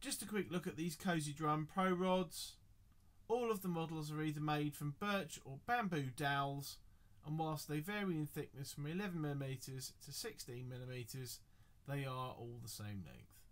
Just a quick look at these Cozy Drum Pro rods. All of the models are either made from birch or bamboo dowels, and whilst they vary in thickness from 11mm to 16mm, they are all the same length.